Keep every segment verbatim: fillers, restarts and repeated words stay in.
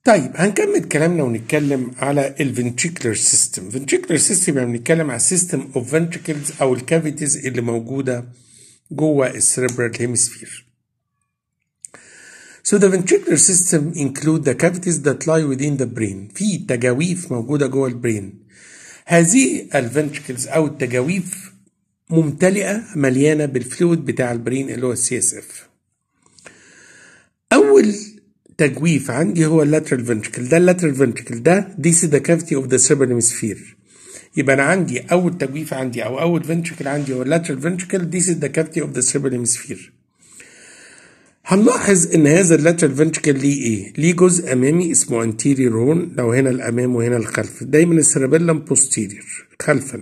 طيب هنكمل كلامنا ونتكلم على الفنتريكولار سيستم. فنتريكولار سيستم يعني بنتكلم على السيستم اوف فنتريكلز او الكافيتيز اللي موجوده جوه السيربرال هيمسفير. So the ventricular system include the cavities that lie within the brain. في تجاويف موجوده جوه البرين. هذه الفنتريكلز او التجاويف ممتلئه مليانه بالفلويد بتاع البرين اللي هو السي اس اف. اول تجويف عندي هو اللاترال فنتريكل. ده اللاترال فنتريكل ده this is the cavity of the cerebral hemisphere. يبقى انا عندي اول تجويف عندي او اول فنتريكل عندي هو اللاترال فنتريكل this is the cavity of the cerebral hemisphere. هنلاحظ ان هذا اللاترال فنتريكل ليه ايه؟ ليه جزء امامي اسمه anterior horn، لو هنا الامام وهنا الخلف. دايما السيربيلم posterior خلفا.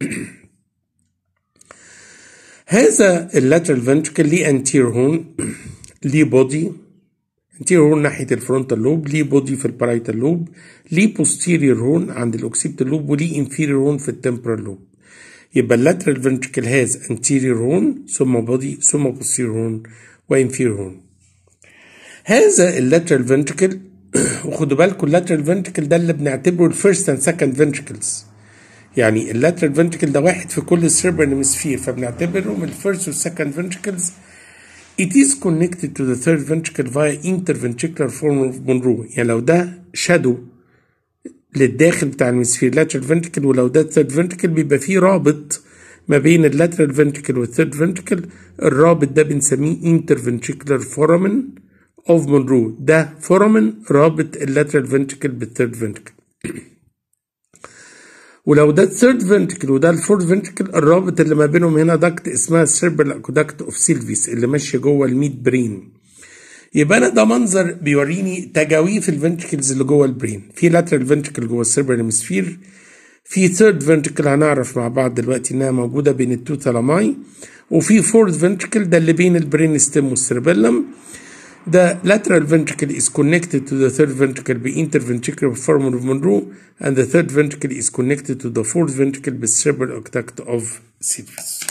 هذا اللاترال فنتريكل ليه anterior horn، ليه بودي anterior horn ناحية الفرونتال لوب، ليه بودي في البارايتال لوب، ليه posterior horn عند الاوكسيبتال لوب، وليه inferior horn في التمبرال لوب. يبقى اللاترال فنتريكل has anterior horn ثم بودي ثم posterior horn وانفير هون. هذا اللاترال فنتريكل وخدوا بالكم اللاترال فنتريكل ده اللي بنعتبره الفيرست اند سكند فنتريكلز. يعني اللاترال فنتريكل ده واحد في كل السيربرال هيمسفير، فبنعتبره من الفيرست والسكند فنتريكلز. It is connected to the third ventricle via interventricular form of Monroe. يعني لو ده شادو للداخل بتاع الهيمسفير لاترال فنتريكل، ولو ده ثيرد فنتريكل بيبقى فيه رابط ما بين اللاترال فنتريكل والثيرد فنتريكل. الرابط ده بنسميه interventricular foramen of Monroe. ده فورامن رابط اللاترال فنتريكل بالثيرد فنتريكل. ولو ده الثيرد فنتريكل وده الفورث فنتريكل، الرابط اللي ما بينهم هنا دكت اسمها cerebral aqueduct of Sylvius اللي ماشيه جوه الميد برين. يبقى انا ده منظر بيوريني تجاويف الفنتريكلز اللي جوه البرين. في لاترال فنتريكل جوه السيربرال هيمسفير، في ثيرد فنتريكل هنعرف مع بعض دلوقتي انها موجوده بين التو ثالاماي، وفي فورث فنتريكل ده اللي بين البرين ستيم والسيربيلم. The lateral ventricle is connected to the third ventricle by interventricular foramen of Monroe, and the third ventricle is connected to the fourth ventricle by cerebral aqueduct of Sylvius.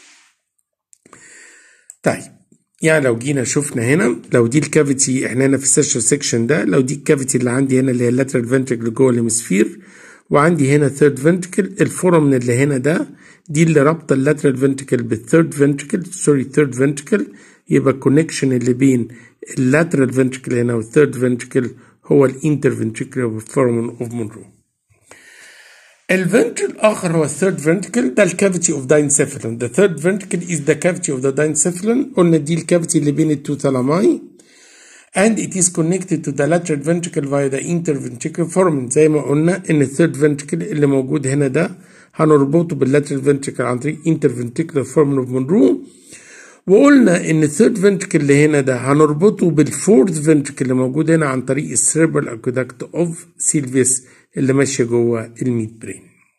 طيب يعني لو جينا شفنا هنا، لو دي الكافيتي، احنا هنا في السيرشر سيكشن ده، لو دي الكافيتي اللي عندي هنا اللي هي اللاترال فنتريكل جوه الهيمسفير، وعندي هنا ثيرد فنتريكل، الفورامن اللي هنا ده دي اللي رابطه اللاترال فنتريكل بالثيرد فنتريكل سوري ثيرد فنتريكل. يبقى الكونكشن اللي بين اللاترال فنتريكل هنا والثيرد فنتريكل هو الانترفنتريكولار فورامن اوف مونرو. الفنتريكل الاخر هو الثيرد فنتريكل، ده الكافيتي اوف داينسيفالون. The third ventricle is the cavity of the diencephalon. قلنا دي الكافيتي اللي بين التو ثالاماي. and it is connected to the lateral ventricle via the interventricular foramen. زي ما قلنا ان الثيرد فنتريكل اللي موجود هنا ده هنربطه باللاترال فنتريكل عن طريق interventricular foramen of Monroe. وقلنا ان الثيرد فنتريكل اللي هنا ده هنربطه بالفورث فنتريكل اللي موجود هنا عن طريق السيربرال اكويدكت اوف سيلفيوس اللي ماشيه جوه الميد برين.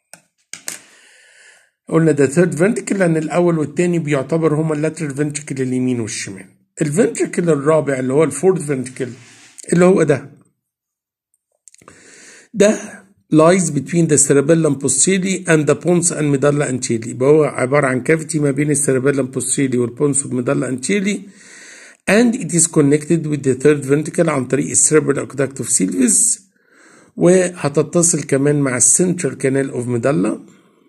قلنا ده ثيرد فنتريكل لان الاول والثاني بيعتبر هما اللاترال فنتريكل اليمين والشمال. الفنتريكل الرابع اللي هو الفورث فنتريكل اللي هو ده ده lies between the cerebellum posterior and the pons and medulla anterior. يبقى هو عبارة عن كافيتي ما بين الcerebellum posterior والpons والmedulla anterior, and it is connected with the third ventricle عن طريق الcerebral aqueduct of Sylvius، وهتتصل كمان مع الcentral canal of medulla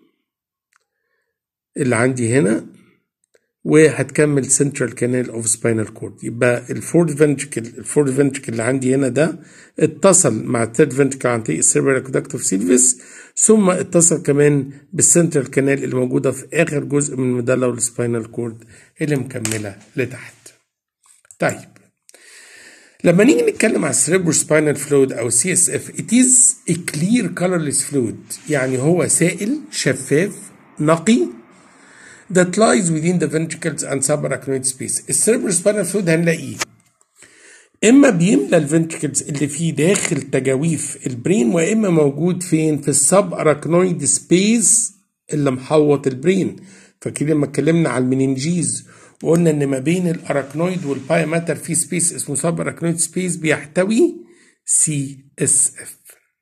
اللي عندي هنا، وهتكمل central canal of spinal cord. يبقى الفورث فنتريكل الفورث فنتريكل اللي عندي هنا ده اتصل مع الثيرد فنتريكل عن طريق السيربرال اكويدكت اوف سيلفيوس، ثم اتصل كمان بالسنترال كانال اللي موجوده في اخر جزء من الميدالا والسباينال كورد اللي مكمله لتحت. طيب لما نيجي نتكلم على السيربرو سباينال فلويد او سي اس اف، it is a clear colorless fluid. يعني هو سائل شفاف نقي that lies within the ventricles and subarachnoid space. السيربرو سباينال فلويد هنلاقيه اما بيملى الفنتريكلز اللي فيه داخل تجاويف البرين، واما موجود فين؟ في السب اراكنويد سبيس اللي محوط البرين. فاكرين لما اتكلمنا على المننجيز وقلنا ان ما بين الاراكنويد والبايماتر في سبيس اسمه سب اراكنويد سبيس بيحتوي سي اس اف.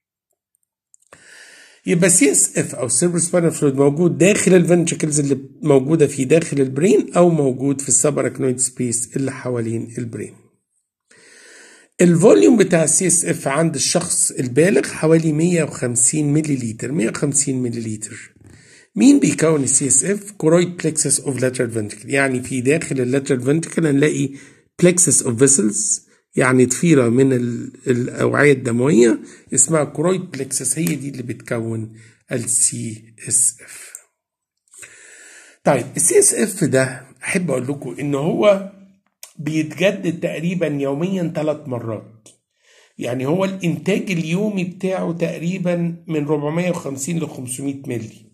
يبقى سي اس اف او سيربرو سباينال فلويد موجود داخل الفنتريكلز اللي موجوده في داخل البرين، او موجود في السب اراكنويد سبيس اللي حوالين البرين. الفوليوم بتاع السي اس اف عند الشخص البالغ حوالي مية وخمسين ملليلتر مية وخمسين ملليلتر. مين بيكون السي اس اف؟ كورويد plexus of lateral ventricle، يعني في داخل اللاترال فنتريكل هنلاقي plexus of vessels، يعني ضفيرة من الأوعية الدموية اسمها كورويد plexus، هي دي اللي بتكون السي اس اف. طيب السي اس اف ده احب اقول لكم ان هو بيتجدد تقريبا يوميا ثلاث مرات، يعني هو الانتاج اليومي بتاعه تقريبا من أربعمية وخمسين ل خمسمية مللي،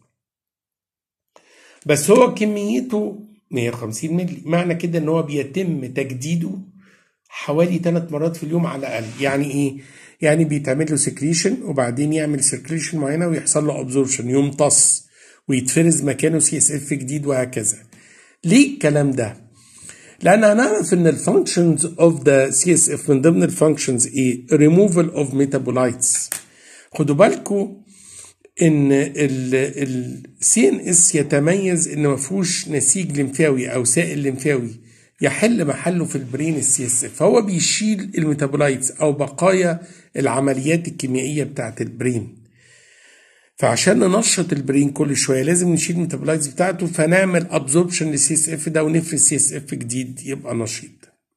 بس هو كميته مية وخمسين مللي، معنى كده ان هو بيتم تجديده حوالي ثلاث مرات في اليوم على الاقل. يعني ايه؟ يعني بيتعمل له سكريشن وبعدين يعمل سيركليشن معينه ويحصل له ابزوربشن، يمتص ويتفرز مكانه سي اس اف جديد وهكذا. ليه الكلام ده؟ لان هنعرف ان الفانكشنز اوف ذا سي اس اف من ضمن الفانكشنز ايه؟ ريموفال اوف ميتابولايتس. خدوا بالكم ان السي ان اس يتميز ان ما فيهوش نسيج لمفاوي او سائل لمفاوي يحل محله في البرين السي اس اف، فهو بيشيل الميتابولايتس او بقايا العمليات الكيميائيه بتاعت البرين. فعشان ننشط البرين كل شويه لازم نشيل الميتابولايتس بتاعته، فنعمل ابزوربشن للسي اس اف ده ونفرز سي اس اف جديد يبقى نشيط.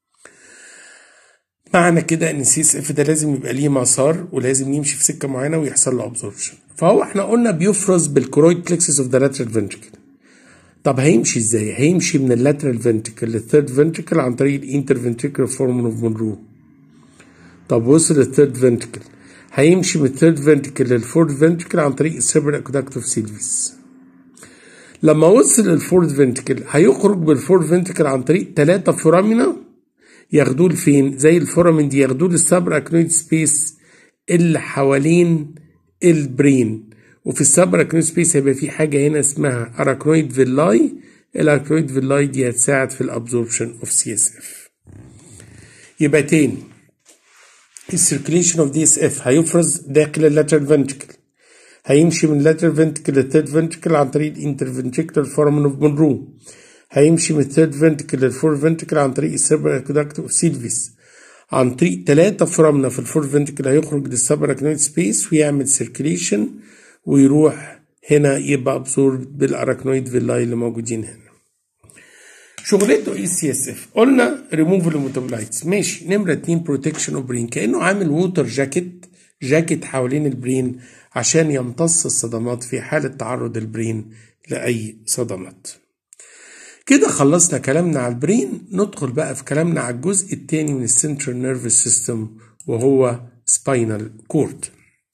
معنى كده ان السي اس اف ده لازم يبقى ليه مسار ولازم يمشي في سكه معينه ويحصل له ابزوربشن. فهو احنا قلنا بيفرز بالكورويد plexus اوف ذا لاترال فنتريكل. طب هيمشي ازاي؟ هيمشي من اللاترال فنتريكل للثيرد فنتريكل عن طريق الانترفنتريكولار فورمن اوف مونرو. طب وصل للثيرد فنتريكل هيمشي من الثيرد فنتريكل للفورث فنتريكل عن طريق السيربرال اكوداكت اوف سيلفيس. لما وصل للفورث فنتريكل هيخرج بالفورث فنتريكل عن طريق ثلاثه فورامينا ياخدوه لفين؟ زي الفورامين دي ياخدوه للسبر اكنويد سبيس اللي حوالين البرين، وفي السبر اكنويد سبيس هيبقى في حاجه هنا اسمها اراكنويد فيلاي. الاراكنويد فيلاي دي هتساعد في الابزوربشن اوف سي اس اف. يبقى تاني السيركيليشن اوف دي اس اف هيفرز داخل اللاترال فنتريكل، هيمشي من اللاترال فنتريكل للثيرد فنتريكل عن طريق الانترفنتريكولار فورمن اوف مونرو، هيمشي من الثيرد فنتريكل للفورث فنتريكل عن طريق السيربرال اكوداكت اوف سيلفيس. عن طريق ثلاثة فرامنا في الفورث فنتريكل هيخرج للسبر اكنويد سبيس ويعمل سيركيليشن ويروح هنا يبقى ابزورب بالاراكنويد فيلاي اللي موجودين هنا. شغلته ايه السي اس اف؟ قلنا ريموفال الميتابولايتس، ماشي. نمره اتنين بروتكشن اوف برين، كانه عامل ووتر جاكيت جاكيت حوالين البرين عشان يمتص الصدمات في حاله تعرض البرين لاي صدمات. كده خلصنا كلامنا على البرين، ندخل بقى في كلامنا على الجزء الثاني من السنترال نيرفس سيستم وهو سباينال كورد.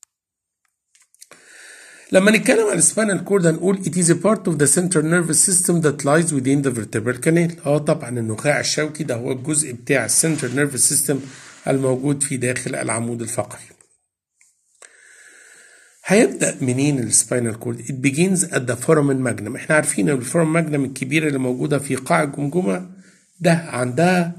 لما نتكلم عن السباينال كورد هنقول it is a part of the central nervous system that lies within the vertebral canal. اه طبعا النخاع الشوكي ده هو الجزء بتاع السنترال نيرفس سيستم الموجود في داخل العمود الفقري. هيبدأ منين السباينال كورد؟ it begins at the foramen magnum. احنا عارفين ان الفورامين ماجنم الكبيرة اللي موجودة في قاع الجمجمة ده عندها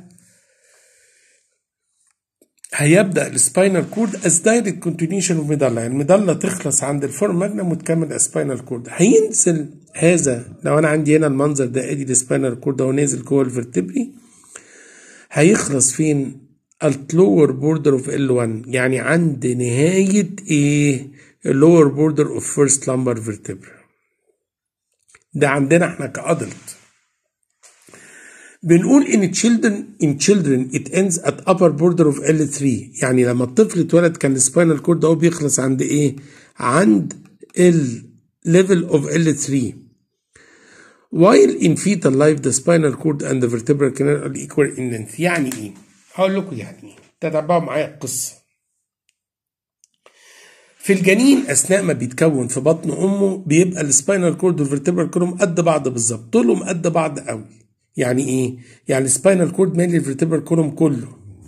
هيبدأ السباينال كورد as direct continuation of medulla، يعني الميدالا تخلص عند الفورامين ماجنم وتكمل السباينال كورد. هينزل هذا لو انا عندي هنا المنظر ده ادي السباينال كورد هو نازل جوه الفرتبري، هيخلص فين؟ التلور بوردر اوف ال واحد، يعني عند نهاية ايه؟ اللور بوردر اوف فيرست لامبر فيرتبرا. ده عندنا احنا كأدلت. بنقول ان children in children it ends at upper border of ال ثلاثة، يعني لما الطفل اتولد كان السباينال كورد هو بيخلص عند ايه؟ عند ال level of ال ثلاثة. while in fetal life the spinal cord and the vertebral canal are equal in length. يعني ايه؟ هقول لكم يعني ايه، تتابعوا معايا القصه. في الجنين اثناء ما بيتكون في بطن امه بيبقى السباينال كورد والفرتبرال كولوم قد بعض بالظبط، طولهم قد بعض قوي. يعني ايه؟ يعني السباينال كورد مالي الفرتبرال كولوم كله.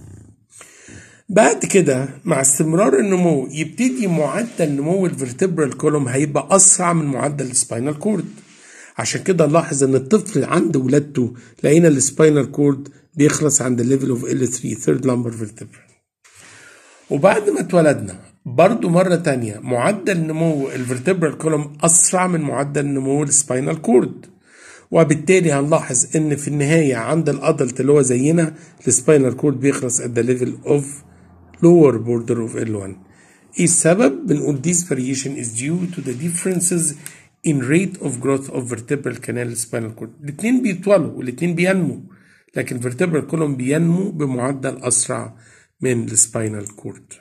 بعد كده مع استمرار النمو يبتدي معدل نمو الفرتبرال كولوم هيبقى اسرع من معدل السباينال كورد. عشان كده نلاحظ ان الطفل عند ولادته لقينا السباينال كورد بيخلص عند الليفل اوف ال ثلاثة ثيرد لامبر فيرتبرا. وبعد ما اتولدنا برضو مرة تانية معدل نمو الفرتبرال كولوم أسرع من معدل نمو السباينال كورد، وبالتالي هنلاحظ إن في النهاية عند الأدلت اللي هو زينا السباينال كورد بيخلص at the level of lower border of إل واحد. ايه السبب؟ بنقول this variation is due to the differences in rate of growth of vertebral canal spinal cord. الاثنين بيطولوا والاثنين بينموا، لكن vertebral column بينمو بمعدل اسرع من السباينال كورد.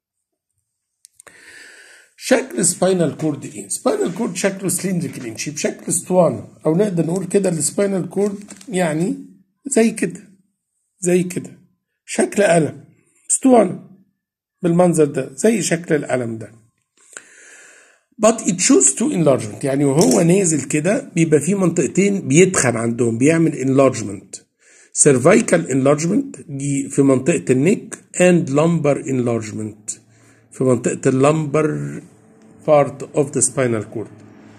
شكل سباينال كورد ايه؟ سباينال كورد شكله سلندريكال ان شيب، شكل اسطوانه، او نقدر نقول كده السباينال كورد يعني زي كده زي كده شكل قلم، اسطوانه بالمنظر ده زي شكل القلم ده. but it shows to enlargement، يعني وهو نازل كده بيبقى فيه منطقتين بيتخن عندهم، بيعمل enlargement. cervical enlargement دي في منطقة النك and lumbar enlargement في منطقة اللمبر part of the spinal cord.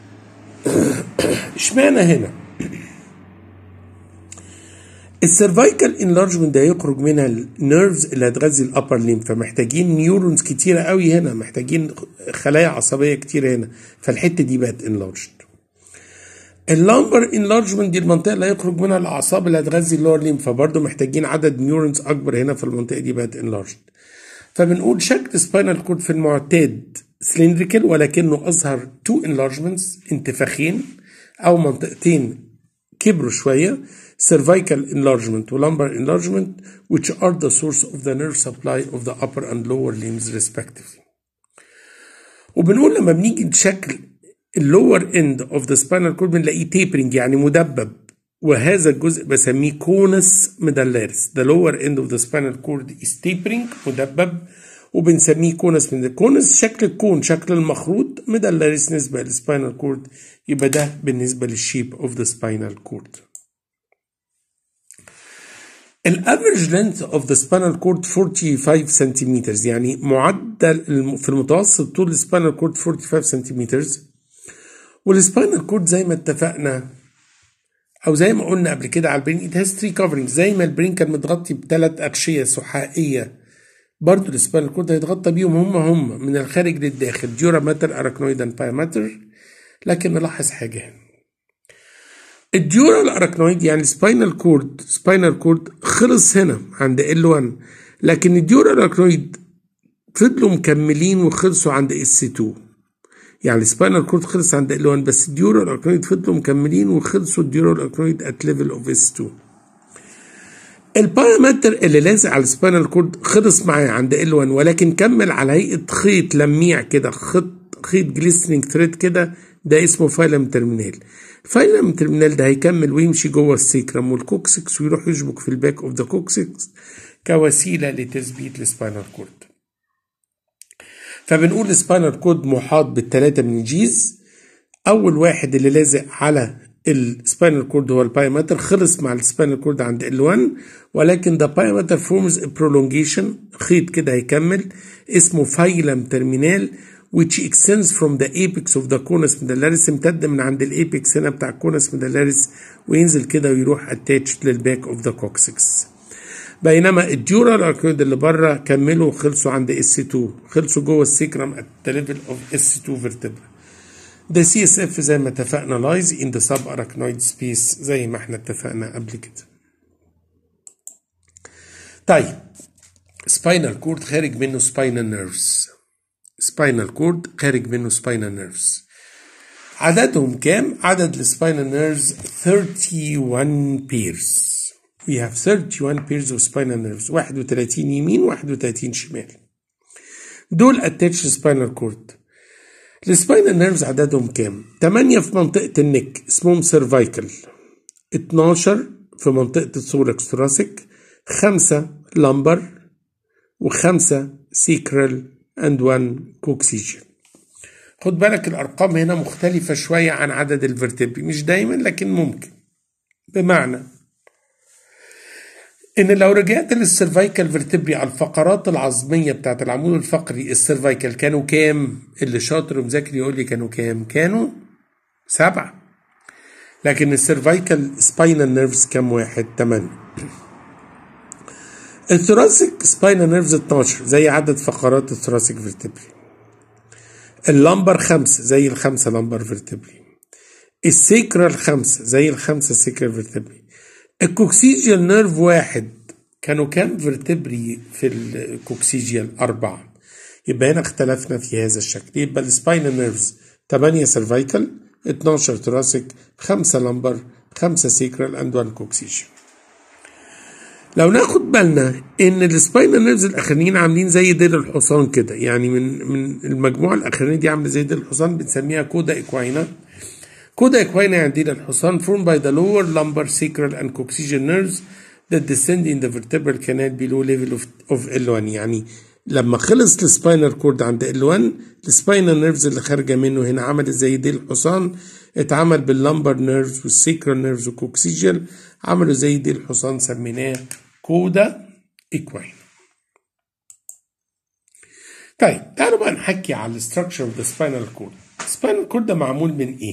اشمعنى هنا؟ السيرفايكال انلارجمنت ده يخرج منها النيرفز اللي هتغذي الابر ليم، فمحتاجين نيورونز كتيره قوي هنا، محتاجين خلايا عصبيه كتيره هنا، فالحته دي بقت انلارجد. اللامبر انلارجمنت دي المنطقه اللي هيخرج منها الاعصاب اللي هتغذي اللور ليم، فبرضه محتاجين عدد نيورونز اكبر هنا، في المنطقه دي بقت انلارجد. فبنقول شكل سباينال كورد في المعتاد سلندريكال، ولكنه اظهر تو انلارجمنتس، انتفاخين او منطقتين كبروا شويه، cervical enlargement و lumbar enlargement which are the source of the nerve supply of the upper and lower limbs respectively. وبنقول لما بنيجي نشكل lower end of the spinal cord بنلاقيه tapering يعني مدبب، وهذا الجزء بسميه كونس ميدالاريس. the lower end of the spinal cord is tapering مدبب، وبنسميه كونس من الكونس شكل الكون، شكل المخروط، ميدالاريس نسبة للسباينال كورد، يبقى ده بالنسبة للشيب of the spinal cord. الافريج لينث اوف ذا سباينال كورد خمسة وأربعين سنتيمتر، يعني معدل في المتوسط طول السباينال كورد خمسة وأربعين سنتيمتر. والسباينال كورد زي ما اتفقنا او زي ما قلنا قبل كده على البرين ات هاز ثري كفرنج، زي ما البرين كان متغطي بثلاث اغشيه سحائيه، برضه السباينال كورد هيتغطى بيهم هم هم من الخارج للداخل، ديورا ماتر اراكنويد اند بايماتر. لكن نلاحظ حاجه هنا، الديورال اراكنويد يعني سباينال كورد سباينال كورد خلص هنا عند إل واحد، لكن الديورال اراكنويد فضلوا مكملين وخلصوا عند اس اتنين. يعني السباينال كورد خلص عند إل واحد، بس الديورال اراكنويد فضلوا مكملين وخلصوا الديورال اراكنويد ات ليفل اوف اس اتنين. البايماتر اللي لازق على السباينال كورد خلص معاه عند إل واحد، ولكن كمل على هيئه خيط لميع كده، خط خيط جليسترينج ثريد كده، ده اسمه فايلم ترمينال. الفايلم ترمينال ده هيكمل ويمشي جوه السيكرم والكوكسكس ويروح يشبك في الباك اوف ذا كوكسكس كوسيله لتثبيت السباينال كورد. فبنقول السباينال كورد محاط بالثلاثه منجيز. اول واحد اللي لازق على السباينال كورد هو البايماتر، خلص مع السباينال كورد عند إل واحد، ولكن ده بايماتر فورمز برولونجيشن، خيط كده هيكمل اسمه فايلم ترمينال which extends from the apex of the conus medullaris، امتد من عند الايبكس هنا بتاع الكونس medullaris وينزل كده ويروح attached للباك of the coccyx. بينما الديورال اركنويد اللي بره كملوا خلصوا عند اس اتنين، خلصوا جوه السيكرم at the level of اس اتنين vertebra. ده سي اس اف زي ما اتفقنا lies in the subarachnoid space زي ما احنا اتفقنا قبل كده. طيب spinal cord خارج منه spinal nerves، spinal cord خارج منه spinal nerves. عددهم كام؟ عدد السباينال nerves thirty-one pairs. We have thirty-one pairs of spinal nerves، واحد وثلاثين يمين واحد وثلاثين شمال. دول attached spinal cord. السباينال نيرفز عددهم كام؟ ثمانية في منطقة النك اسمهم سيرفايكال، اتناشر في منطقة الثوركس ثوراسيك، خمسة لامبر، وخمسة سيكرال and one كوكسيجن. خد بالك الأرقام هنا مختلفة شوية عن عدد الفرتبري، مش دايما لكن ممكن. بمعنى إن لو رجعت للسيرفايكال فيرتبري على الفقرات العظمية بتاعت العمود الفقري السيرفايكال كانوا كام؟ اللي شاطر ومذاكر يقول لي كانوا كام؟ كانوا سبعة. لكن السيرفايكال سباينال نيرفز كام واحد؟ تمانية. الثوراسيك سباينال نيرفز اتناشر زي عدد فقرات الثوراسيك فيرتبري. اللامبر خمسة زي الخمسة لامبر فيرتبري. السيكرال خمسة زي الخمسة سيكرال فيرتبري. الكوكسيجيال نيرف واحد كانوا كام فيرتبري في الكوكسيجيال؟ أربعة. يبقى هنا اختلفنا في هذا الشكل. يبقى السباينال نيرفز ثمانية سيرفايكال، اتناشر ثوراسيك، خمسة لمبر، خمسة سيكرال اند واحد كوكسيجيال. لو ناخد بالنا ان السباينال نيرفز الاخرين عاملين زي ديل الحصان كده، يعني من من المجموعه الاخرانيه دي عامله زي ديل الحصان، بنسميها كودا اكواينا. كودا اكواينا يعني ديل الحصان formed by the lower lumbar sacral and coccygeal nerves that descend in the vertebral canal below level of, of إل واحد. يعني لما خلص السباينال كورد عند إل واحد، السباينال نيرفز اللي خارجه منه هنا عملت زي ديل الحصان، اتعمل باللمبر نيرفز والسيكرال نيرفز والكوكسيجيال، عملوا زي ديل الحصان، سميناه كودا اكواين. طيب تعالوا بقى نحكي على الستراكشر اوف ذا سباينال كورد. السباينال كورد ده معمول من ايه؟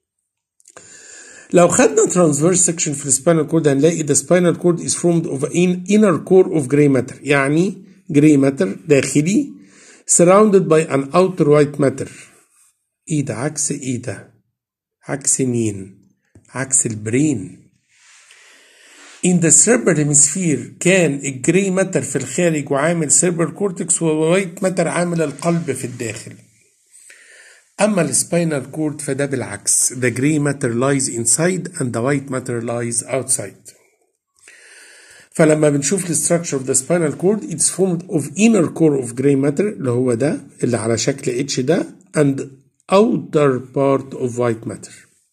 لو خدنا ترانسفيرس سكشن في السباينال كورد هنلاقي the spinal cord is formed of an inner core of gray matter، يعني gray matter داخلي surrounded by an outer white matter. ايه ده؟ عكس ايه ده؟ عكس مين؟ عكس البرين. in the cerebral hemisphere كان الجري ماتر في الخارج وعامل cerebral cortex، والوايت ماتر عامل القلب في الداخل. أما السباينال كورد فده بالعكس، the gray matter lies inside and the white matter lies outside. فلما بنشوف الستراكشر of the spinal cord it's formed of inner core of gray matter اللي هو ده اللي على شكل اتش ده and outer part of white matter.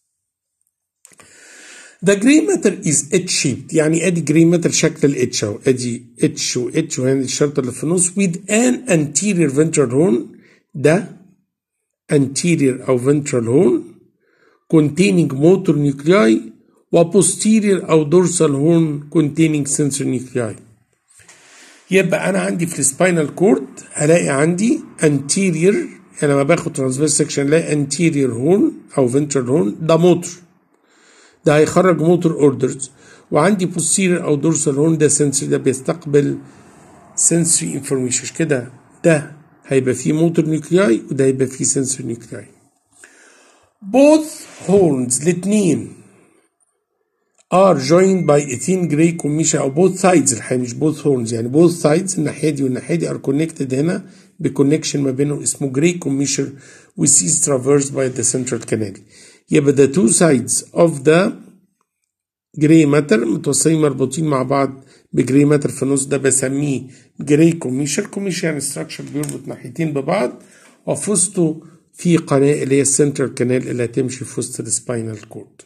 The gray matter is H-shaped، يعني ادي gray matter شكل الاتش اهو، ادي اتش و اتش وهنا الشرطة اللي في النص with an anterior ventral horn، ده anterior أو ventral horn containing motor nuclei، و posterior أو dorsal horn containing sensory nuclei. يبقى أنا عندي في السباينال كورد هلاقي عندي anterior، يعني لما باخد transverse section هلاقي anterior horn أو ventral horn ده موتور، ده هيخرج موتور اوردرز، وعندي posterior أو dorsal horn ده sensory، ده بيستقبل sensory information كده، ده هيبقى فيه موتور نيوكلياي وده هيبقى فيه سنسور نيوكلياي. both horns الاثنين are joined by a thin gray commission، او both sides الحقيقة مش both horns، يعني both sides الناحية دي والناحية دي are connected هنا بكونكشن ما بينهم اسمه gray commission which is traversed by the central canal. يبقى the two sides of the gray matter متوصلين مربوطين مع بعض بجري ماتر في النص، ده بسميه جري كوميشر. كوميشر يعني ستراكشر بيربط ناحيتين ببعض، وفي وسطه في قناه اللي هي السنترال كانال اللي هتمشي في وسط السباينال كورد.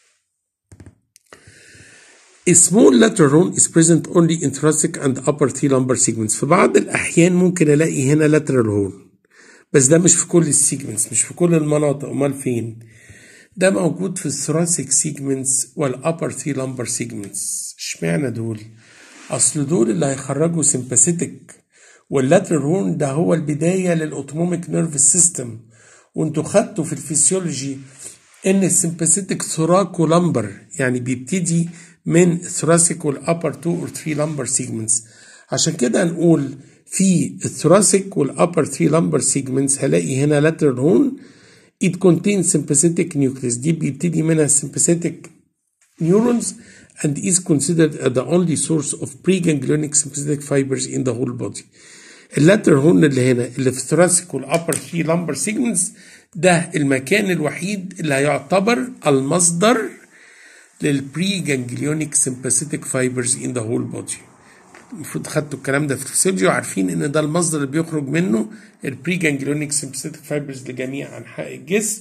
A small lateral horn is present only in thoracic and upper three lumbar segments. في بعض الأحيان ممكن ألاقي هنا lateral horn، بس ده مش في كل السيجمنتس، مش في كل المناطق. أمال فين؟ ده موجود في الثوراسيك سيجمنتس والأبر ثري لمبر سيجمنتس. اشمعنى دول؟ أصل دول اللي هيخرجوا سمباثيتك، واللاترال هورن ده هو البداية للأوتونوميك نيرف سيستم. وانتوا خدتوا في الفسيولوجي إن السمباثيتك ثوراكو لمبر، يعني بيبتدي من الثوراسيك والأبر تو أو ثري لمبر سيجمنتس. عشان كده نقول في الثوراسيك والأبر ثري لمبر سيجمنتس هلاقي هنا لاترال هورن it contains sympathetic nucleus، دي بيبتدي منها sympathetic neurons and is considered the only source of preganglionic sympathetic fibers in the whole body. اللاترال هورن اللي هنا اللي في الثوراسيك والأبر ثري لمبر سيجمنتس ده المكان الوحيد اللي هيعتبر المصدر للبريجانجليونيك sympathetic fibers in the whole body. المفروض خدتوا الكلام ده في الفسيولوجي وعارفين ان ده المصدر اللي بيخرج منه البريجانجليونيك sympathetic fibers لجميع انحاء الجسم.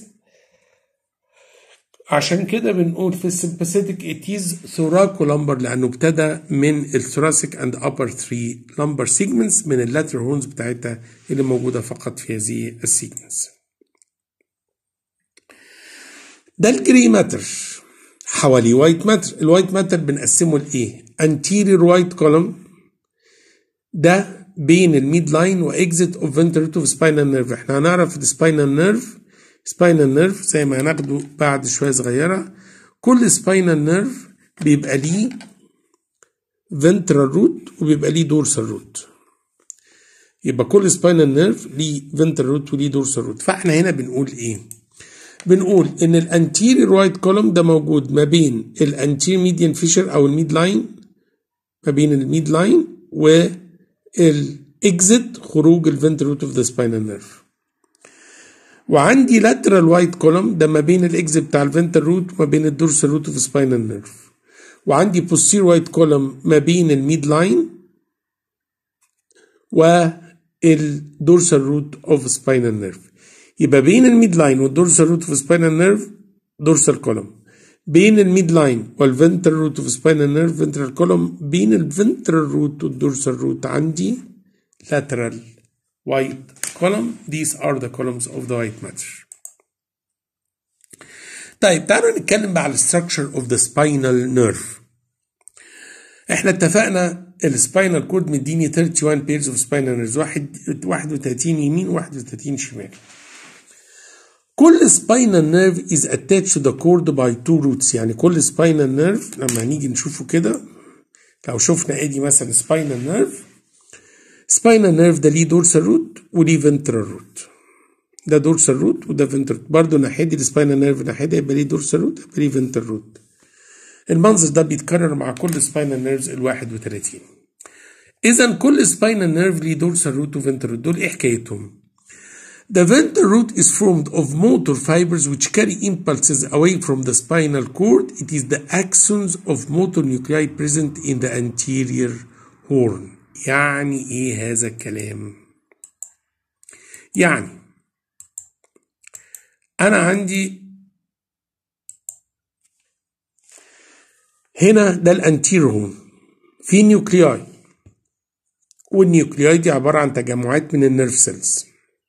عشان كده بنقول في السمباثيتك اتيز ثوراكو لمبر، لانه ابتدى من الثوراسيك اند ابر ثري لمبر سيجمنتس من اللاترال هورنز بتاعتها اللي موجوده فقط في هذه السيجمنتس. ده الجري ماتر حوالي وايت ماتر. الوايت ماتر بنقسمه لايه؟ anterior white column ده بين الميد لاين واكزيت اوف فنتريتو سباينال نيرف. احنا هنعرف السباينال نيرف سباينال نيرف زي ما هناخده بعد شويه صغيره. كل سباينال نيرف بيبقى ليه فنترال روت وبيبقى ليه دورسال روت. يبقى كل سباينال نيرف ليه فنترال روت وليه دورسال روت. فاحنا هنا بنقول ايه؟ بنقول ان الانتيريور وايت كولوم ده موجود ما بين الانتير ميديان فيشر او الميد لاين ما بين الميد لاين والاكزت خروج الفنترال روت اوف ذا سباينال نيرف. وعندي lateral white column ده ما بين الاكزت بتاع الفنترال روت وما بين الدورسال روت اوف سباينال نيرف. وعندي posterior white column ما بين الميد لاين والدورسال روت اوف سباينال نيرف. يبقى بين الميد لاين والدورسال روت اوف سباينال نيرف دورسال كولوم، بين الميد لاين والفنترال روت اوف سباينال نيرف فنترال كولوم، بين الفنترال روت والدورسال روت عندي lateral white column. These are the columns of the white matter. طيب تعالوا نتكلم بقى على structure of the spinal nerve. احنا اتفقنا السباينال كورد مديني واحد وثلاثين pairs of spinal nerves، واحد واحد وثلاثين يمين واحد وثلاثين شمال. كل spinal nerve is attached to the cord by two roots. يعني كل spinal nerve لما هنيجي نشوفه كده، لو شفنا ادي مثلا spinal nerve، spinal nerve ده ليه dorsal root وليه ventral root. ده dorsal root وده ventral root. برضه ناحية دي الspinal nerve ناحية دي يبقى ليه dorsal root يبقى ليه ventral root. المنظر ده بيتكرر مع كل spinal nerves ال واحد وثلاثين. إذا كل spinal nerve ليه dorsal root و ventral root. دول إيه حكايتهم؟ The ventral root is formed of motor fibers which carry impulses away from the spinal cord. It is the axons of motor nuclei present in the anterior horn. يعني ايه هذا الكلام؟ يعني انا عندي هنا ده الانتيريور هورن في نيوكلياي، والنيوكلياي دي عبارة عن تجمعات من النيرف سيلز.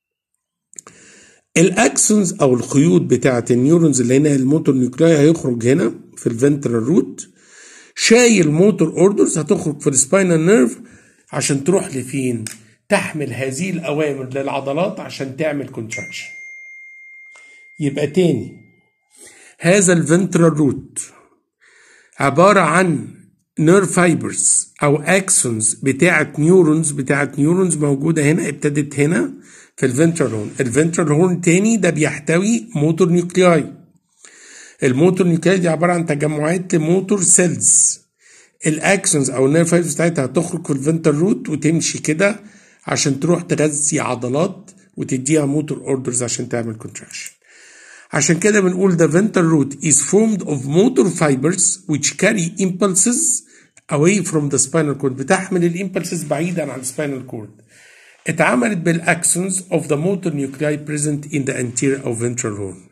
الاكسونز او الخيوط بتاعه النيورونز اللي هنا الموتور نيوكلاي هيخرج هنا في الفنترال روت، شايل موتور اوردرز هتخرج في السباينال نيرف عشان تروح لفين؟ تحمل هذه الاوامر للعضلات عشان تعمل كونتراكشن. يبقى تاني هذا الفنترال روت عباره عن نيرف فايبرز او اكسونز بتاعه نيورونز بتاعه نيورونز موجوده هنا، ابتدت هنا في الفنترال هورن. الفنترال هورن تاني ده بيحتوي موتور نيوكلياي. الموتور نيوكلياي دي عباره عن تجمعات لموتور سيلز. الاكسونز او النيرف فايبرز بتاعتها هتخرج في الفنترال روت وتمشي كده عشان تروح تغذي عضلات وتديها موتور اوردرز عشان تعمل كونتراكشن. عشان كده بنقول the ventral root is formed of motor fibers which carry impulses away from the spinal cord. بتحمل الامبلسز بعيدا عن السباينال كورد. اتعملت بالاكسونز of the motor nuclei present in the anterior or ventral horn.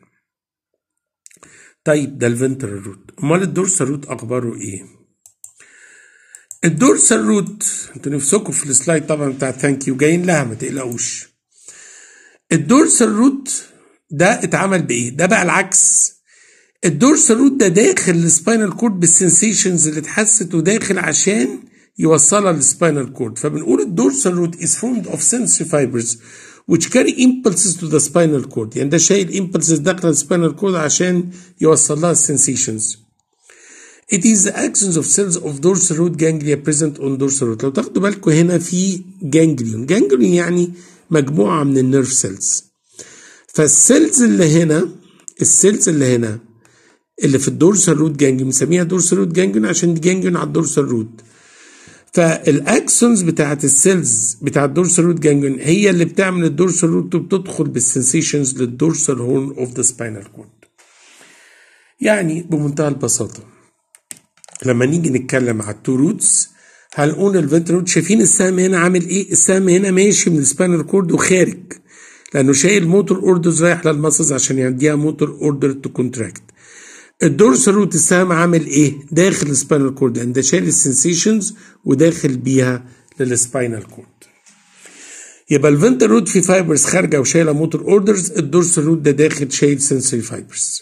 طيب ده الفنترال روت. امال الدورسال روت اخباره ايه؟ الدورسال روت انتوا نفسكم في السلايد طبعا بتاع ثانك يو جايين لها ما تقلقوش. الدورسال روت ده اتعمل بايه؟ ده بقى العكس. الدورسال روت ده داخل السباينال كورد بالسنسيشنز اللي اتحست وداخل عشان يوصلها للسباينال كورد. فبنقول الدورسال روت is formed of sensory fibers which carry impulses to the spinal cord. يعني ده شايل impulses داخل السباينال كورد عشان يوصل لها السنسيشنز. It is the axons of cells of dorsal root ganglia present on dorsal root. لو تاخدوا بالكم هنا في جانجليون. جانجليون يعني مجموعة من النيرف سيلز. فالسيلز اللي هنا السيلز اللي هنا اللي في الدورسال روت جانجليون بنسميها دورسال روت جانجليون عشان دي جانجليون على الدورسال روت. فالاكسونز بتاعت السيلز بتاعت الدورسال روت جانجليون هي اللي بتعمل الدورسال روت وبتدخل بالسنسيشنز للدورسال هورن اوف ذا سباينال كورد. يعني بمنتهى البساطه لما نيجي نتكلم على التو روتس هنقول الفنترال روت. شايفين السهم هنا عامل ايه؟ السهم هنا ماشي من السباينال كورد وخارج لانه شايل موتور اوردرز رايح للمسلز عشان يديها موتور اوردر تو كونتراكت. الدورسال روت السهم عامل ايه؟ داخل السباينال كورد لان ده شايل السنسيشنز وداخل بيها للسباينال كورد. يبقى الفنترال روت في فايبرز خارجه وشايله موتور اوردرز، الدورسال روت ده داخل شايل سنسوري فايبرز.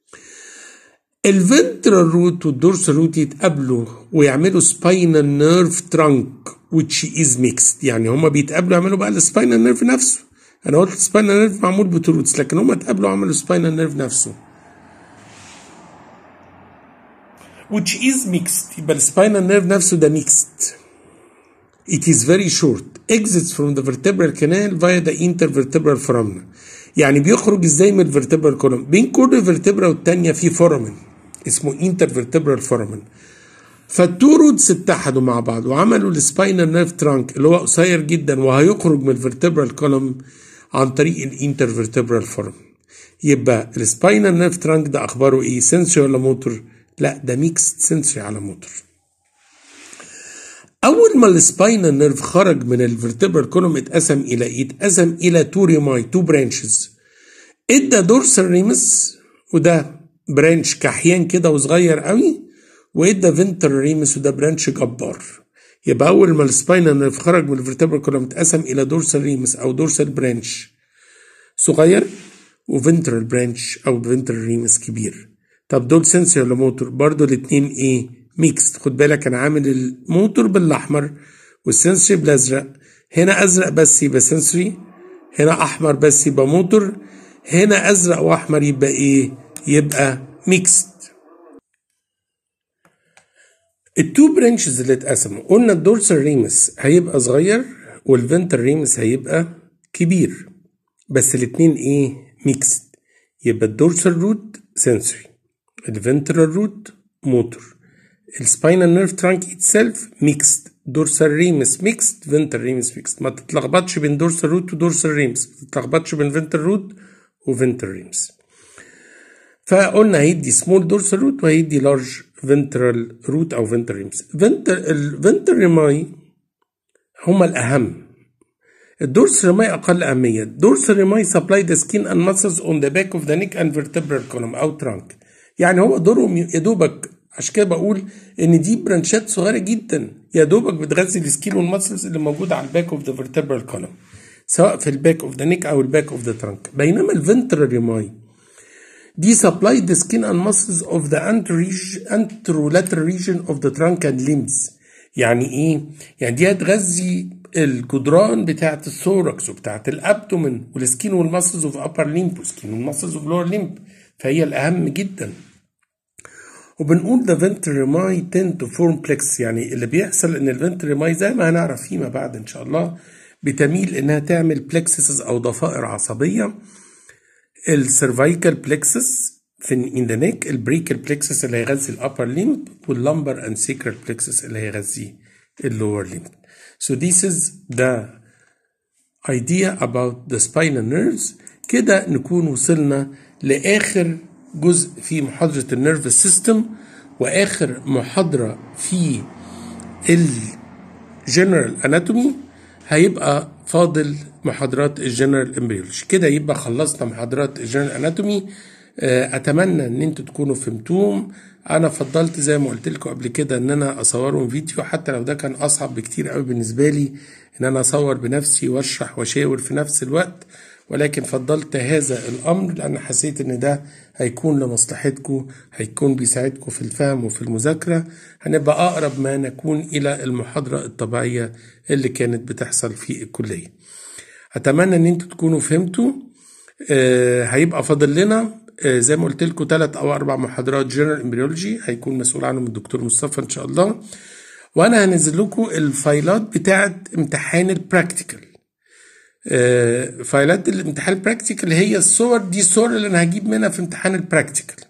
الفنترال روت والدورسال روت يتقابلوا ويعملوا سباينال نيرف ترانك which is mixed. يعني هما بيتقابلوا يعملوا بقى السباينال نيرف نفسه. انا قلت السباينال نيرف معمول بتو روتس لكن هما اتقابلوا عملوا سباينال نيرف نفسه which is mixed. يبقى السباينال نيرف نفسه ده mixed. It is very short. Exits from the vertebral canal via the intervertebral foramina. يعني بيخرج ازاي من الفرتبرال كولوم؟ بين كل فيرتبرا والتانية في فورامين اسمه intervertebral foramen. فالتو رودز اتحدوا مع بعض وعملوا السباينال نيرف ترانك اللي هو قصير جدا وهيخرج من الفرتبرال كولوم عن طريق الانترفرتبرال فورم. يبقى السباينال نيرف ترانك ده اخباره ايه؟ سنسوري ولا موتور؟ لا ده ميكس سنسوري على موتور. اول ما السباينال نيرف خرج من الفرتبرال كولوم اتقسم الى ايه؟ اتقسم الى تو ريماي تو برانشز. ادى دورسال ريمس وده برانش كحيان كده وصغير قوي، وادى فينترال ريمس وده برانش جبار. يبقى اول ما السباينال نيرف خرج من الفرتبرال كولوم اتقسم الى دورسال ريمس او دورسال برانش صغير وفنترال برانش او فنترال ريمس كبير. طب دول سنسوري ولا موتور؟ برضو الاثنين ايه؟ ميكس. خد بالك انا عامل الموتور بالاحمر والسنسوري بالازرق. هنا ازرق بس يبقى سنسوري، هنا احمر بس يبقى موتور، هنا ازرق واحمر يبقى ايه؟ يبقى ميكس. التو برانشز اللي اتقسموا قلنا الدورسال ريمس هيبقى صغير والفنترال ريمس هيبقى كبير، بس الاثنين ايه؟ ميكس. يبقى الدورسال روت سنسوري، الفنترال روت موتور، السباينال نيرف ترانك اتسلف ميكست، دورسال ريمس ميكست، فنترال ريمس ميكست. ما تتلخبطش بين دورسال روت ودورسال ريمس، ما تتلخبطش بين فنترال روت وفنترال ريمس. فقلنا هيدي سمول دورسال روت وهيدي لارج فنترال روت او فنترال ريمس. الفنترال ريماي هما الاهم، الدورسال ريماي اقل اهميه. الدورسال ريماي سبلاي ذا سكين اند ماسلز اون ذا باك اوف ذا نيك اند فيرتبرال كولوم او ترانك. يعني هو دورهم يا دوبك، عشان كده بقول ان دي برانشات صغيره جدا يا دوبك بتغذي السكين والماسلز اللي موجوده على الباك اوف ذا فيرتبرال كولوم، سواء في الباك اوف ذا نيك او الباك اوف ذا ترانك. بينما الفنترال ريماي دي supply the skin and muscles of the anterolateral region of the trunk and limbs. يعني ايه؟ يعني دي هتغذي الجدران بتاعت الثوركس وبتاعت الابدومن والسكين والمسلز اوف upper limb والسكين والمسلز اوف lower limb، فهي الاهم جدا. وبنقول the ventral rami tend to form plexus، يعني اللي بيحصل ان الفنترال ريماي زي ما هنعرف فيما بعد ان شاء الله بتميل انها تعمل plexuses او ضفائر عصبيه. السيرفايكال بلكسس في in the neck، البريكال بلكسس اللي هيغذي الابر ليمب، واللمبر اند سيكرال بلكسس اللي هيغذي اللور ليمب. So this is the idea about the spinal nerves. كده نكون وصلنا لآخر جزء في محاضرة النيرف سيستم وآخر محاضرة في الجنرال اناتومي. هيبقى فاضل محاضرات الجنرال امبريولوجي. كده يبقى خلصنا محاضرات الجنرال اناتومي. اتمنى ان انتوا تكونوا فهمتوهم. انا فضلت زي ما قلت لكم قبل كده ان انا اصورهم فيديو، حتى لو ده كان اصعب بكتير قوي بالنسبه لي ان انا اصور بنفسي واشرح واشاور في نفس الوقت، ولكن فضلت هذا الامر لان حسيت ان ده هيكون لمصلحتكم، هيكون بيساعدكم في الفهم وفي المذاكره. هنبقى اقرب ما نكون الى المحاضره الطبيعيه اللي كانت بتحصل في الكليه. اتمنى ان انتوا تكونوا فهمتوا. آه هيبقى فاضل لنا آه زي ما قلت لكم ثلاث او اربع محاضرات جنرال امبريولوجي هيكون مسؤول عنهم الدكتور مصطفى ان شاء الله، وانا هنزل لكم الفايلات بتاعه امتحان البراكتيكال. آه فايلات الامتحان البراكتيكال هي الصور دي، الصور اللي انا هجيب منها في امتحان البراكتيكال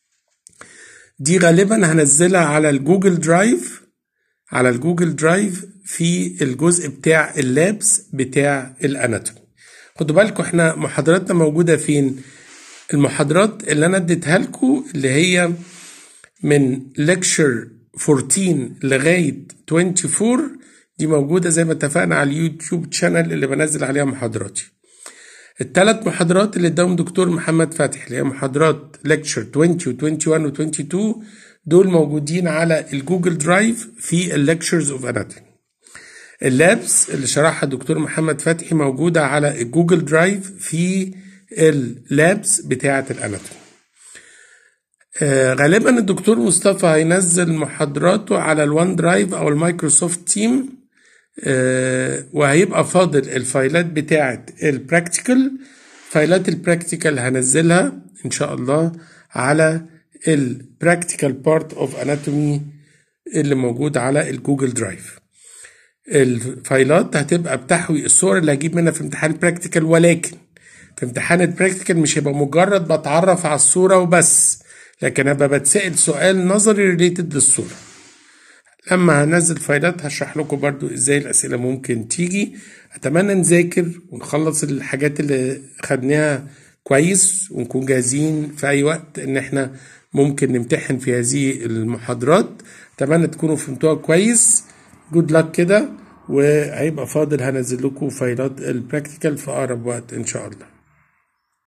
دي غالبا هنزلها على الجوجل درايف، على الجوجل درايف في الجزء بتاع اللابس بتاع الاناتومي. خدوا بالكم احنا محاضراتنا موجودة فين؟ المحاضرات اللي انا اديتها لكم اللي هي من ليكتشر أربعتاشر لغاية أربعة وعشرين دي موجودة زي ما اتفقنا على اليوتيوب شانل اللي بنزل عليها محاضراتي. الثلاث محاضرات اللي اداهم دكتور محمد فتحي اللي هي محاضرات ليكتشر عشرين و21 و22 دول موجودين على الجوجل درايف في الليكتشرز اوف اناتومي. اللابس اللي شرحها الدكتور محمد فتحي موجودة على الجوجل درايف في اللابس بتاعة الاناتومي. آه غالبا الدكتور مصطفى هينزل محاضراته على الوان درايف او المايكروسوفت تيم. آه وهيبقى فاضل الفايلات بتاعة البراكتيكال. فايلات البراكتيكال هنزلها ان شاء الله على البراكتيكال بارت اوف اناتومي اللي موجود على الجوجل درايف. الفايلات هتبقى بتحوي الصور اللي هجيب منها في امتحان البراكتيكال، ولكن في امتحان البراكتيكال مش هيبقى مجرد بتعرف على الصورة وبس، لكن هبقى بتسأل سؤال نظري ريليتد للصورة. لما هنزل فايلات هشرح لكم برضو ازاي الاسئلة ممكن تيجي. اتمنى نذاكر ونخلص الحاجات اللي خدناها كويس ونكون جاهزين في اي وقت ان احنا ممكن نمتحن في هذه المحاضرات. اتمنى تكونوا فهمتوها كويس. جود لك كده، وهيبقى فاضل هنزل لكم فايلات البراكتيكال في اقرب وقت ان شاء الله.